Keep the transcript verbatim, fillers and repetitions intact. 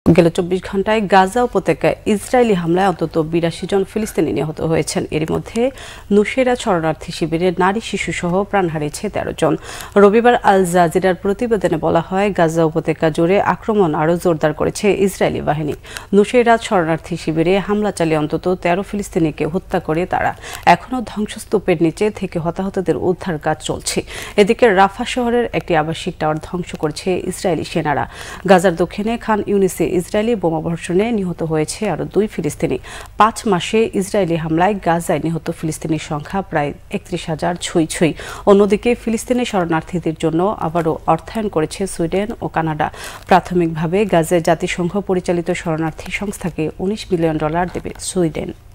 গেল চব্বিশ ঘন্টায় গাজা উপত্যকায় ইসরায়েলি হামলায় অন্তত বিরাশি জন ফিলিস্তিনি নিহত হয়েছেন। এর মধ্যে নুসেরা শরণার্থী শিবিরে নারী শিশু সহ প্রাণ হারিয়েছে তেরো জন। রবিবার আল জাজিরার প্রতিবেদনে বলা হয়, গাজা উপত্যকা জুড়ে আক্রমণ আরও জোরদার করেছে ইসরায়েলি বাহিনী। নুসেরা শরণার্থী শিবিরে হামলা চালিয়ে অন্তত তেরো ফিলিস্তিনিকে হত্যা করে তারা। এখনও ধ্বংসস্তূপের নিচে থেকে হতাহতদের উদ্ধার কাজ চলছে। এদিকে রাফা শহরের একটি আবাসিক টাওয়ার ধ্বংস করছে ইসরায়েলি সেনারা। গাজার দক্ষিণে খান ইউনিসে ইসরায়েলি বোমাবর্ষণে নিহত হয়েছে আরও দুই ফিলিস্তিনি। পাঁচ মাসে ইসরায়েলি হামলায় গাজায় নিহত ফিলিস্তিনির সংখ্যা প্রায় একত্রিশ হাজার ছুঁই ছুঁই। অন্যদিকে ফিলিস্তিনি শরণার্থীদের জন্য আবারও অর্থায়ন করেছে সুইডেন ও কানাডা। প্রাথমিকভাবে গাজায় জাতিসংঘ পরিচালিত শরণার্থী সংস্থাকে উনিশ মিলিয়ন ডলার দেবে সুইডেন।